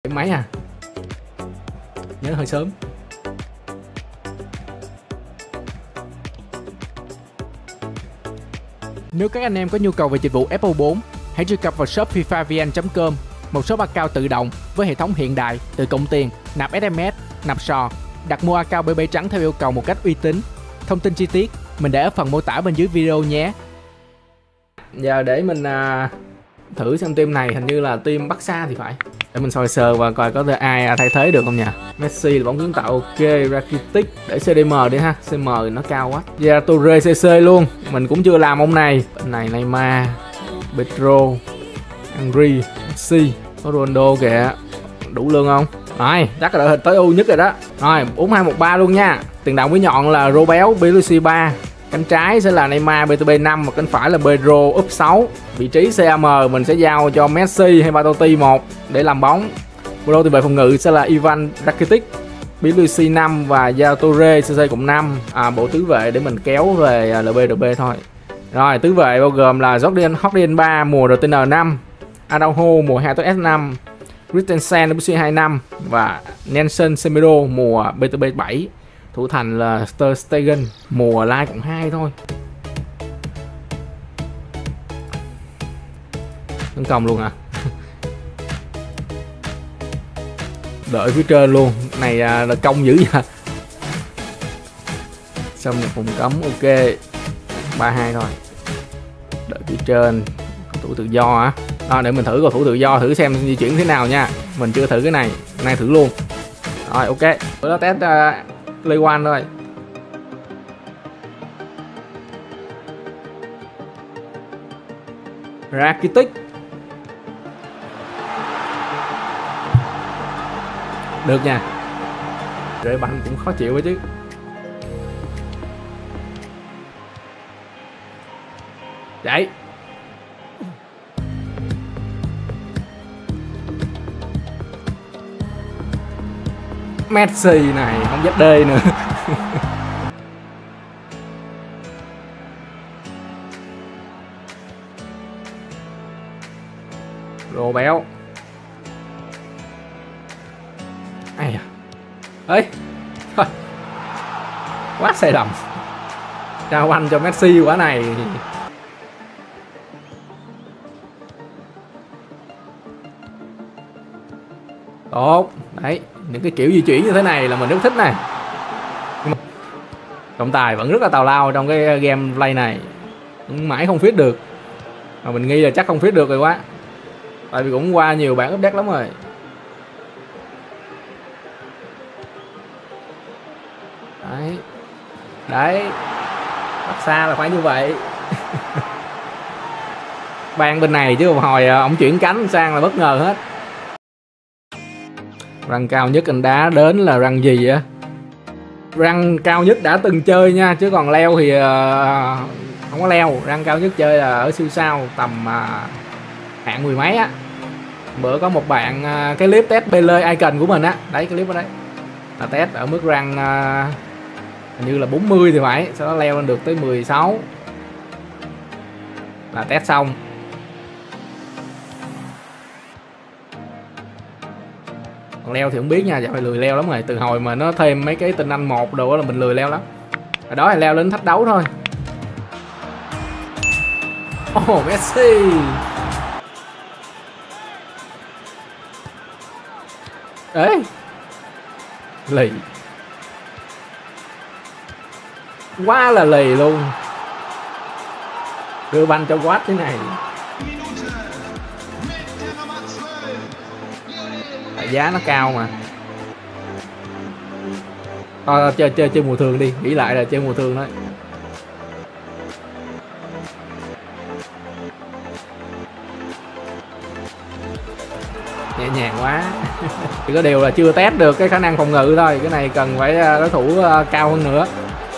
mấy à, nhớ hơi sớm. Nếu các anh em có nhu cầu về dịch vụ Apple 4, hãy truy cập vào shop fifavn.com, một shop account tự động với hệ thống hiện đại, tự cộng tiền, nạp SMS, nạp sò, đặt mua account BB trắng theo yêu cầu một cách uy tín. Thông tin chi tiết mình để ở phần mô tả bên dưới video nhé. Giờ để mình thử xem team này, hình như là team Barca thì phải. Để mình soi sơ và coi có ai thay thế được không nha. Messi là bóng kiến tạo ok, Rakitic để CDM đi ha, CM thì nó cao quá. Dạ Toure CC luôn, mình cũng chưa làm ông này. Bên này Neymar, Pedro, Henry, Messi, có Ronaldo kìa, đủ lương không? Rồi, chắc là đội hình tới ưu nhất rồi đó. Rồi, 4-2-1-3 luôn nha. Tiền đạo với nhọn là Robéo, Belushi 3. Cánh trái sẽ là Neymar, BTB 5 và cánh phải là Pedro, úp 6. Vị trí CAM mình sẽ giao cho Messi hay Batotti 1 để làm bóng. Bộ tiền vệ phòng ngự sẽ là Ivan Rakitic, Belushi 5 và Yaya Toure CC cộng 5. Bộ tứ vệ để mình kéo về LBRB thôi. Rồi, tứ vệ bao gồm là Jordan Hodgson 3 mùa RTN 5, Araujo mùa 2S5, Christensen BC 25 và Nelson Semedo mùa BTB 7. Thủ thành là Ter Stegen mùa Live cộng 2 thôi. Tấn công luôn à? Đợi phía trên luôn. Này là công dữ vậy. Xong nhập vùng cấm ok. 3-2 thôi. Đợi phía trên. Thủ tự do á. Để mình thử cầu thủ tự do thử xem di chuyển thế nào nha. Mình chưa thử cái này. Nay thử luôn. Rồi ok. Bữa đó test Play One thôi. Rakitic. Được nha. Rễ banh cũng khó chịu ấy chứ. Chạy. Messi này không dắt đê nữa. Rô béo. Ai à? Ê. Thôi. Quá sai lầm. Trao anh cho Messi quả này. Tốt. Đấy, những cái kiểu di chuyển như thế này là mình rất thích này. Trọng tài vẫn rất là tào lao trong cái game play này. Mãi không fit được. Mà mình nghi là chắc không fit được rồi quá. Tại vì cũng qua nhiều bản update lắm rồi. Đấy. Đấy. Bắt xa là phải như vậy. Ban bên này chứ hồi ông chuyển cánh sang là bất ngờ hết. Răng cao nhất anh đá đến là răng gì á? Răng cao nhất đã từng chơi nha, chứ còn leo thì không có leo. Răng cao nhất chơi là ở siêu sao tầm hạng 10 mấy á. Bữa có một bạn cái clip test Pele icon của mình á, đấy cái clip ở đấy là test ở mức răng hình như là 40 thì phải, sau đó leo lên được tới 16 là test xong. Còn leo thì không biết nha, giờ phải lười leo lắm rồi. Từ hồi mà nó thêm mấy cái tinh anh 1 đồ là mình lười leo lắm. Ở đó thì leo lên thách đấu thôi. Messi. Đấy. Lì. Quá là lì luôn. Đưa banh cho Watt thế này. Giá nó cao mà. Chơi mùa thường đi, nghĩ lại là chơi mùa thường thôi. Nhẹ nhàng quá. Chỉ có điều là chưa test được cái khả năng phòng ngự thôi. Cái này cần phải đối thủ cao hơn nữa.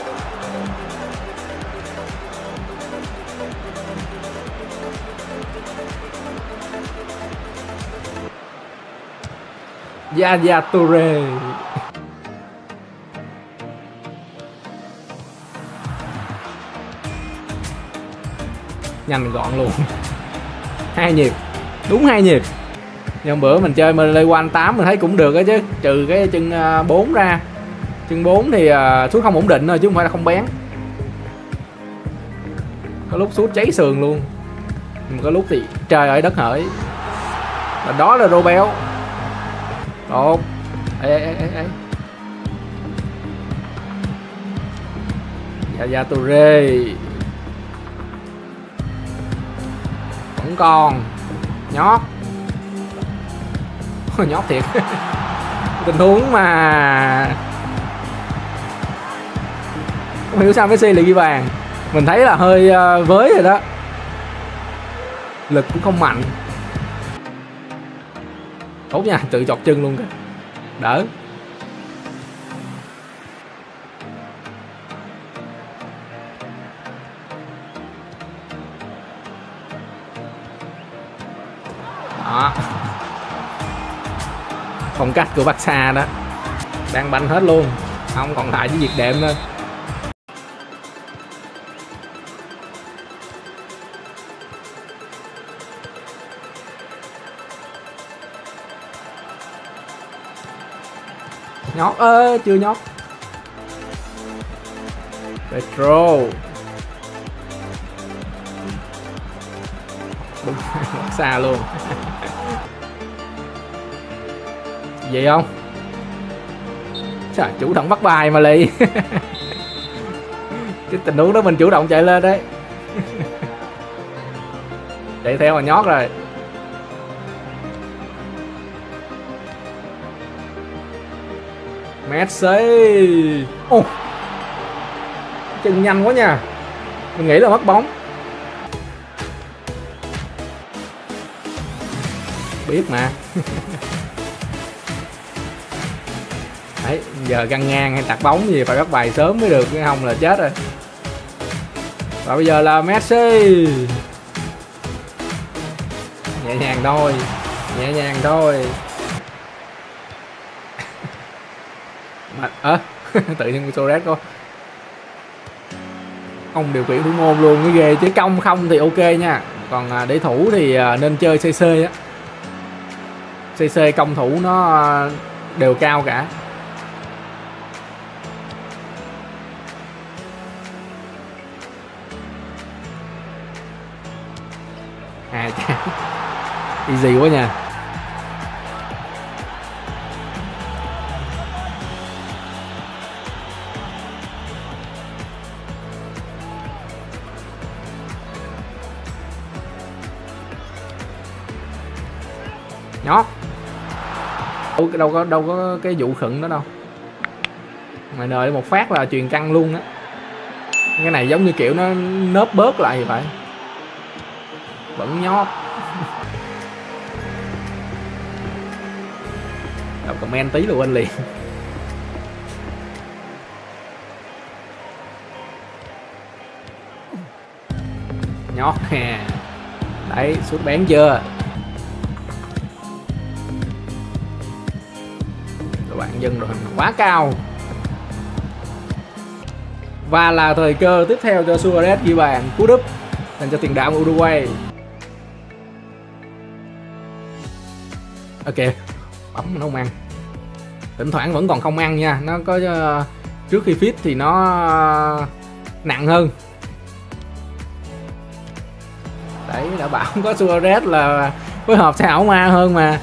Yaya Toure. Nhanh gọn luôn. 2 nhịp. Đúng 2 nhịp. Nhưng bữa mình chơi Melee One 8 mình thấy cũng được á chứ, trừ cái chân 4 ra. Chân 4 thì sút không ổn định thôi chứ không phải là không bén. Có lúc sút cháy sườn luôn, nhưng mà có lúc thì trời ơi đất hỡi. Và đó là Robel. Tốt. Ê. Yaya Toure vẫn còn nhót. Nhót thiệt. Tình huống mà không hiểu sao Messi lại ghi bàn. Mình thấy là hơi với rồi đó, lực cũng không mạnh. Tốt nha, tự chọt chân luôn kìa, đỡ. Đó. Phong cách của Barca đó, đang banh hết luôn, không còn lại với việc đệm nữa. Nhót chưa nhót. Petro đúng xa luôn. Vậy không? Trời, chủ động bắt bài mà lì. Cái tình huống đó mình chủ động chạy lên đấy. Chạy theo mà nhót rồi. Messi. Chân nhanh quá nha. Mình nghĩ là mất bóng. Biết mà. Đấy, giờ găng ngang hay tạt bóng gì phải bắt bài sớm mới được, cái không là chết rồi. Và bây giờ là Messi. Nhẹ nhàng thôi, nhẹ nhàng thôi. Mà tự nhiên Suarez có không điều khiển thủ môn luôn, cái ghê chứ. Công không thì ok nha, còn để thủ thì nên chơi CC á. CC công thủ nó đều cao cả. Easy quá nha. Nhót. Đâu có cái vụ khựng đó đâu. Mày đợi một phát là truyền căng luôn á. Cái này giống như kiểu nó nớp bớt lại thì phải. Vẫn nhót. Đọc comment tí là quên liền. Nhót nè. Đấy, sút bén chưa? Các bạn dân rồi quá cao. Và là thời cơ tiếp theo cho Suarez ghi bàn cú đúp dành cho tiền đạo Uruguay. Ok, bấm nó không ăn. Thỉnh thoảng vẫn còn không ăn nha. Nó có trước khi fit thì nó nặng hơn. Đấy, đã bảo có Suarez là phối hợp sẽ ảo ma hơn mà.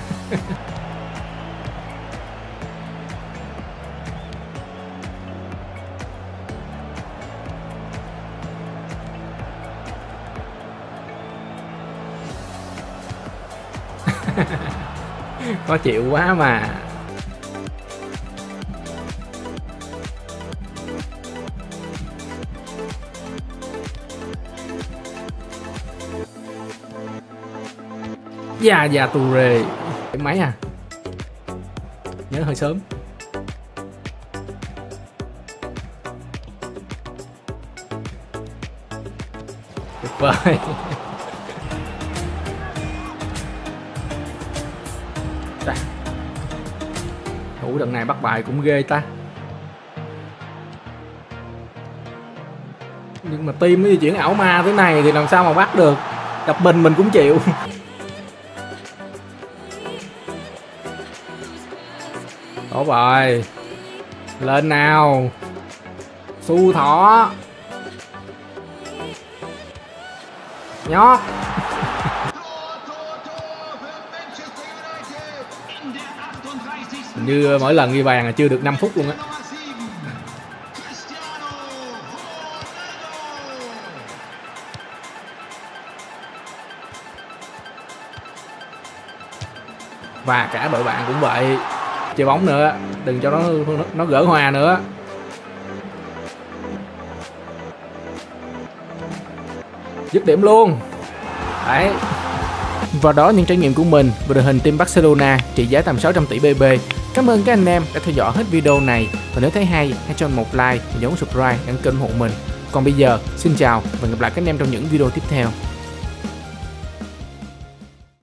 Khó chịu quá mà. Yaya Toure. Cái máy à? Nhớ hơi sớm. Tuyệt vời. Thủ đợt này bắt bài cũng ghê ta. Nhưng mà team nó di chuyển ảo ma thế này thì làm sao mà bắt được. Gặp mình cũng chịu. Tốt rồi. Lên nào. Su thỏ. Nhót. Như mỗi lần ghi bàn là chưa được 5 phút luôn á. Và cả đội bạn cũng vậy. Chơi bóng nữa, đừng cho nó gỡ hòa nữa. Dứt điểm luôn. Đấy. Và đó những trải nghiệm của mình về đội hình team Barcelona trị giá tầm 600 tỷ BB. Cảm ơn các anh em đã theo dõi hết video này. Và nếu thấy hay, hãy cho mình một like và nhấn subscribe đăng kênh ủng hộ mình. Còn bây giờ, xin chào và hẹn gặp lại các anh em trong những video tiếp theo.